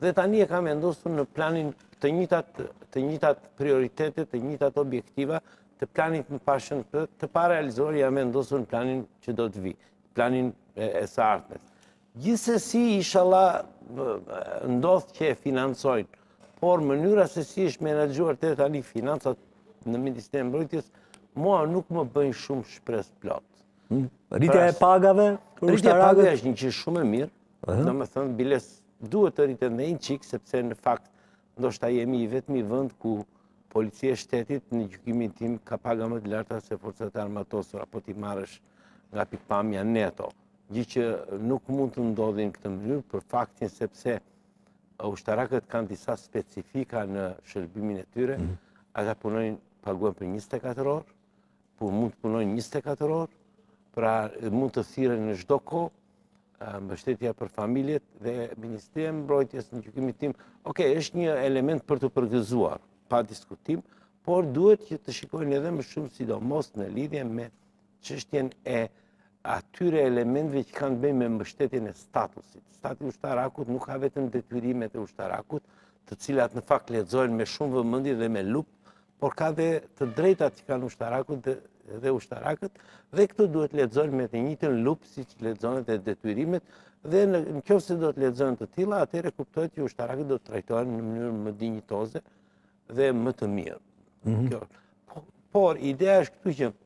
Dhe tani e kam vendosur në planin të njëjtat prioritete, të njëjtat objektiva të planit më pashën të parealizuar jam vendosur në planin që do të vi, planin e së ardhmes. Gjithsesi, inshallah, ndodh që e financojnë, por mënyra se si është menaxhuar deri tani financat në Ministerinë e Mbrojtjes, mua nuk më bëjnë shumë shpresë plot. Rritja e pagave për Rritja e ushtarakët? pagave është një gjë shumë e mirë, domethënë biles duhet të rritet në një çik, sepse në fakt ndoshta jemi i vetmi vend ku policia e shtetit në gjykimin tim ka paga më të larta se forcat e armatosura, apo ti marrësh nga pikpamja neto. Gjë që nuk mund të ndodhin në këtë mënyrë për faktin sepse ushtarakët kanë disa specifika në shërbimin e tyre, ata punojnë paguhen për 24 orë, por mund të punojnë 24 orë, pra mund të thirren në çdo kohë, mbështetja për familjet dhe Ministria e Mbrojtjes në gjykimin tim, është një element për të përgëzuar, pa diskutim, por duhet që të shikojnë edhe më shumë sidomos në lidhje me çështjen e atyre elementëve që kanë bëjnë me mbështetjen e statusit. Stati ushtarakut nuk ka vetëm detyrimet e ushtarakut, të cilat në fakt lexohen me shumë vëmendje dhe me lupë, por ka dhe të drejtat që kanë ushtarakut dhe ushtarakët, dhe këto duhet lexohen me të njëjtën lupë siç lexohen edhe detyrimet, dhe nëse do të lexohen të tilla, atëherë kuptohet që ushtarakët do të trajtohen në mënyrë më dinjitoze dhe më të mirë. Por ideja është këtu që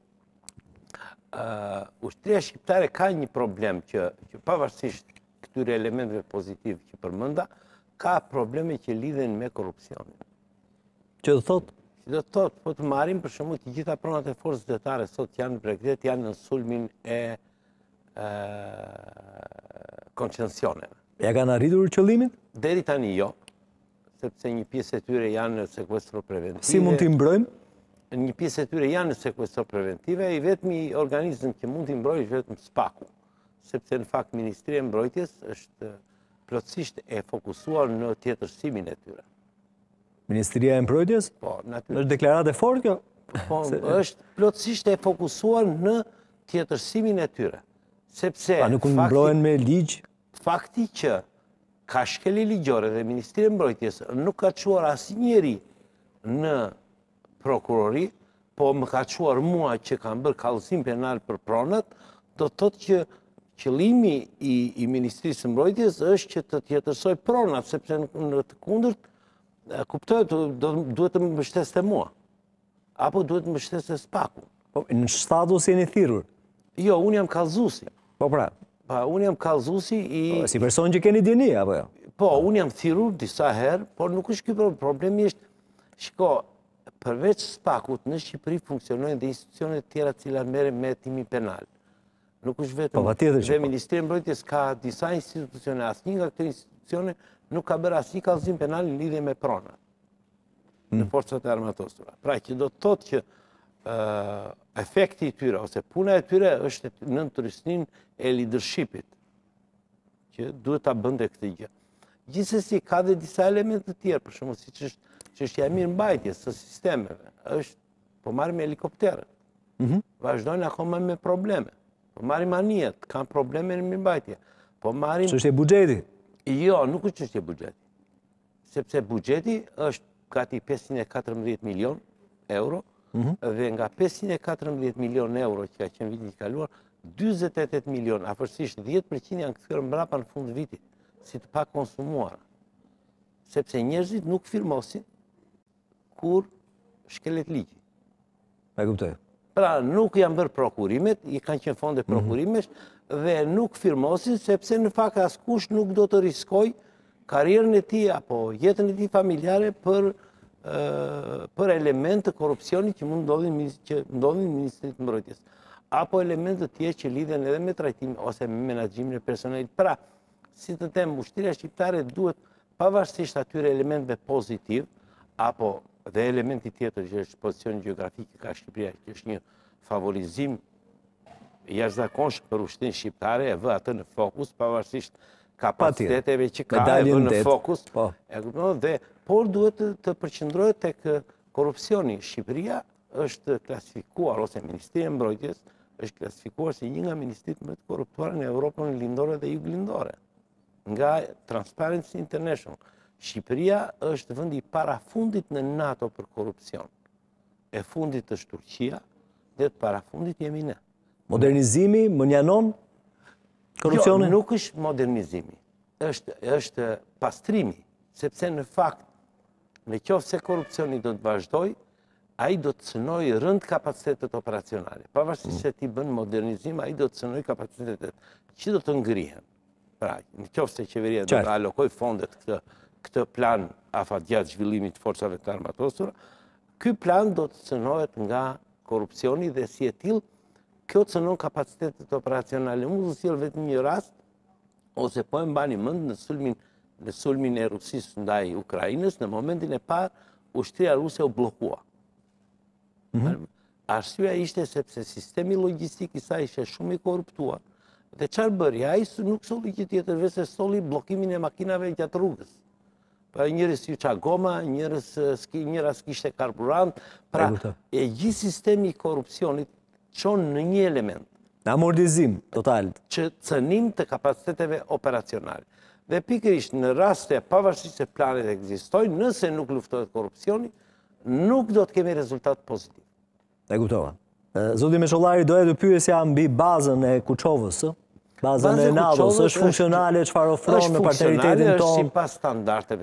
ushtria shqiptare ka një problem që pavarësisht këtyre elementeve pozitive që përmenda, ka probleme që lidhen me korrupsionin. Që do thotë? Që do thotë, po të marrim për shembull të gjitha pronat e forcës zyrtare sot janë në Bregdet, janë në sulmin e koncesioneve. Ja kanë arritur qëllimin? Deri tani jo, sepse një pjesë e tyre janë në sekuestro preventive. Si mund t'i mbrojmë? Një pjesë e tyre janë në sekuestro preventive, i vetmi organizëm që mund t'i mbrojë është vetëm SPAK-u, sepse në fakt Ministria e Mbrojtjes është plotësisht e fokusuar në tjetërsimin e tyre. Ministria e Mbrojtjes? Po, natyrisht. Është deklaratë e fortë kjo? Po, është plotësisht e fokusuar në tjetërsimin e tyre. Sepse Pa nuk mbrohen me ligj? Fakti që ka shkelje ligjore dhe Ministria e Mbrojtjes nuk ka çuar asnjëri në prokurori, po më ka çuar mua që kam bërë kallëzim penal për pronat, do të thotë që qëllimi i Ministrisë së Mbrojtjes është që të tjetërsoj pronat, sepse në të kundërt, kuptohet, duhet të më mbështeste mua, apo duhet të mbështeste SPAK-u. Po, në status jeni thirrur? Jo, unë jam kallëzuesi. Po pra. Unë jam kallëzuesi i... Si person që keni djeni, apo jo? Po, unë jam thirrur disa herë, por nuk është ky problemi është, shiko, përveç SPAK-ut, në Shqipëri funksionojnë dhe institucionet tjera cilat merren me hetimin penal. Nuk është vetëm dhe Ministria e Mbrojtjes ka disa institucione, asnjë nga këto institucione nuk ka bërë asnjë kallëzim penal në lidhje me pronat në forcat e armatosura. Pra që do të thotë që efekti i tyre ose puna e tyre është në turistnin e leadershipit, që duhet ta bënte këtë gjë. Gjithsesi ka dhe disa elemente të tjerë, për shembull siç është çështja e mirëmbajtjes së sistemeve, po marrim helikopterët. Vazhdojnë akoma me probleme. Po marrim anijet, kanë probleme në mirëmbajtje. Po marrim çështja e buxhetit. Jo, nuk është çështja e buxhetit. Sepse buxheti është gati 514 milion euro, dhe nga 514 milion euro që ka qenë vitin e kaluar, 48 milion, afërsisht 10% janë kthyer mbrapa në fund vitit, si të pakonsumuara. Sepse njerëzit nuk firmosin kur shkelet ligji. E kuptoj. Pra nuk janë bërë prokurimet, i kanë qenë fonde prokurimesh, dhe nuk firmosin sepse në fakt askush nuk do të riskoj karrierën e tij apo jetën e tij familjare për elemente të korrupsionit që mund ndodhin në Ministrinë të Mbrojtjes, apo elemente të tjerë që lidhen edhe me trajtimin ose me menaxhimin e personelit. Pra, si të them, ushtria shqiptare duhet pavarësisht atyre elementeve pozitiv, apo dhe elementi tjetër që është pozicioni gjeografik ka Shqipëria, që është një favorizim jashtëzakonshëm për ushtrinë shqiptare, e vë atë në fokus, pavarësisht kapaciteteve që ka e vë në fokus, por duhet të përqendrohet tek korrupsioni. Shqipëria është klasifikuar, ose Ministria e Mbrojtjes është klasifikuar si një nga ministritë më të korruptuara në Evropën lindore dhe juglindore, nga Transparency International, Shqipëria është vendi parafundit në NATO për korupcion. E fundit është Turqia dhe të parafundit jemi ne. Modernizimi më njanon korupcionin? Jo, nuk është modernizimi, është pastrimi, sepse në fakt, në qoftë se korupcioni do të vazhdoj, ai do të cënoj rënd kapacitetet operacionale. Pavarësisht se ti bën modernizim, ai do të cënoj kapacitetet që do të ngrihen. Pra, në qoftë se qeveria do të alokoj fondet këtë plan afatgjatë zhvillimit të forcave të armatosura, ky plan do të cënohet nga korupcioni dhe si e tillë kjo cënon kapacitetet operacionale. Unë do të sjell vetëm një rast, ose po e mbani mend në sulmin e Rusisë ndaj Ukrainës, në momentin e parë ushtria ruse u bllokua. Arsyeja ishte sepse sistemi logjistik i saj ishte shumë i korruptuar. Dhe çfarë bëri? Ai nuk solli gjë tjetër veç se solli bllokimin e makinave gjatë rrugës. Pra njërës ju qa goma, njëra s'kishte karburant. Pra, e gjithë sistemi i korrupsionit çon në një element. Në amortizim total. Që cënim të kapaciteteve operacionale. Dhe pikërisht në raste pavarësisht se planet ekzistojnë, nëse nuk luftohet korrupsioni, nuk do të kemi rezultat pozitiv. E kuptova. Zoti Meshollari, doja të pyesja mbi bazën e Kuçovës, bazën e NATO-s, është funksionale, çfarë ofron në partenaritetin tonë? Është sipas standardeve